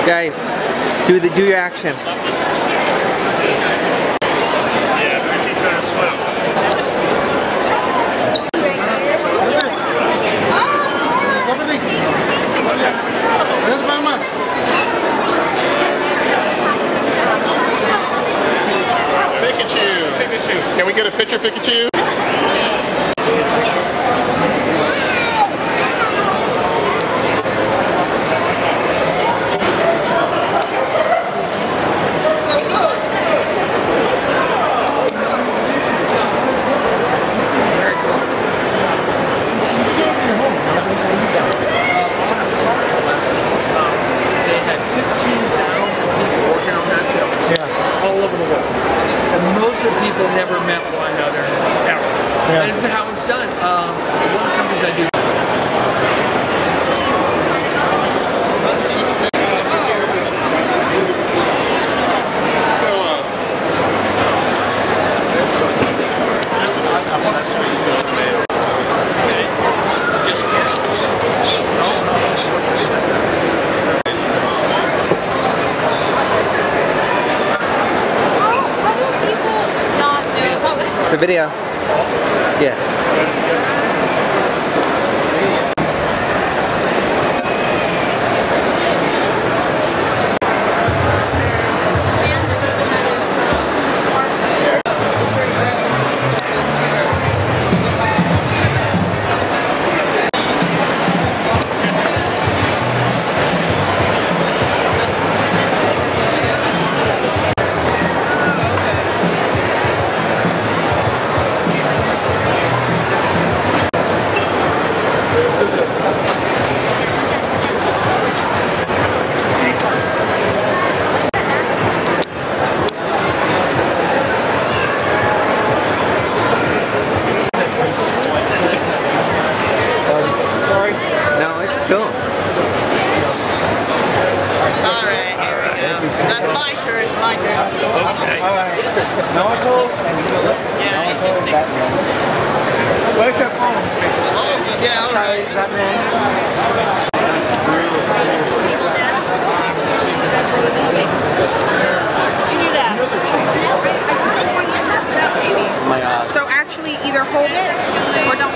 Guys, do your action. Yeah, but she's trying to swim. Pikachu! Pikachu! Can we get a picture, Pikachu? Most of the people never met one another ever. Yeah. This is how it's done. One of the companies I do. It's a video. Yeah. My turn. Okay. Alright. Naruto and yeah, it's just where's your phone? Oh, yeah, alright. Batman. So actually either hold it or don't.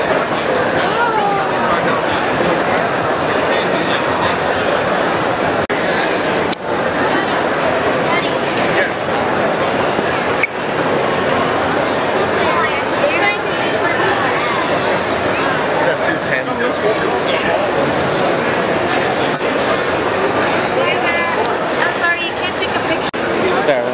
I'm sorry, you can't take a picture. Sarah.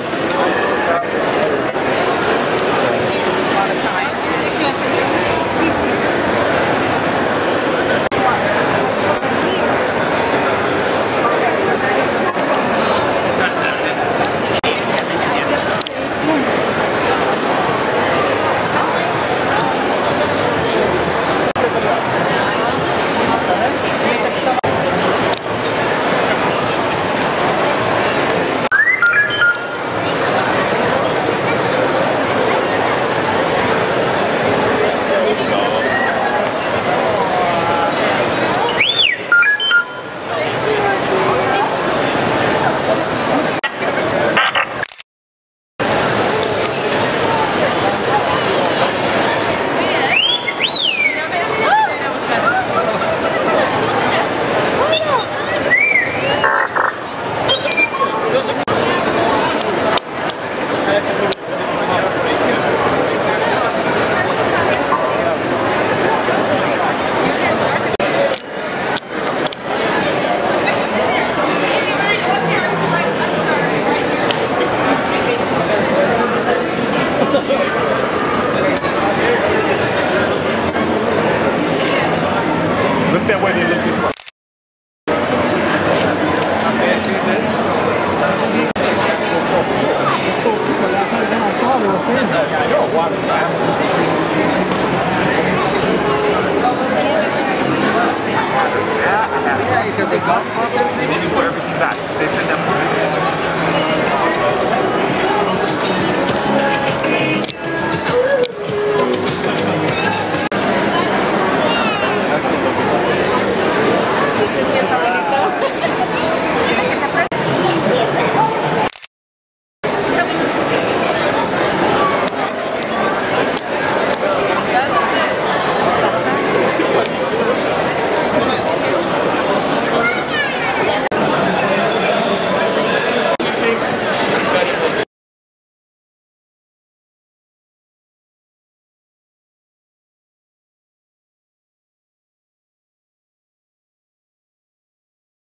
Look that way.